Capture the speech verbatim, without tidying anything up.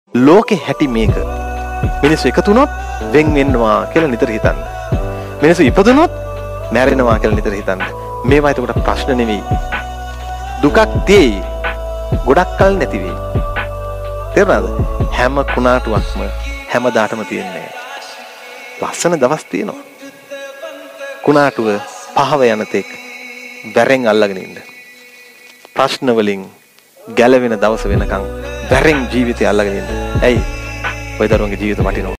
ලෝකේ හැටි මේක. මිනිස්සු එකතු වුණොත් වෙන් වෙනවා කියලා නිතර හිතන්න. මිනිස්සු ඉපදුනොත් මැරෙනවා කියලා නිතර හිතන්න. මේවා එතකොට ප්‍රශ්න නෙවෙයි. දුකක් තියෙයි. ගොඩක් කල් නැති වෙයි. තේරුණාද? හැම කුණාටුවක්ම හැමදාටම තියෙන්නේ. ලස්සන දවස් තියෙනවා. කුණාටුව පහව යන තෙක් වැරෙන් අල්ලගෙන ඉන්න. ප්‍රශ්න වලින් ගැලවෙන දවස වෙනකන් වැරෙන් ජීවිතය අල්ලගෙන ඉන්න. ඇයි? ඔය දරුවන්ගේ ජීවිත වටිනවා.